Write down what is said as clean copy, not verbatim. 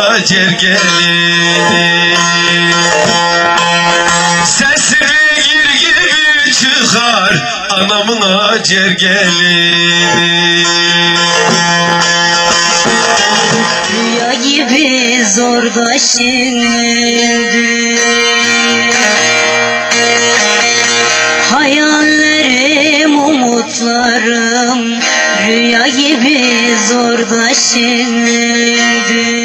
acar gelini. Sesini gir gibi çıkar anamın acar gelini. Rüya gibi zor da şimdi hayallerim, umutlarım, rüya gibi zor da şimdi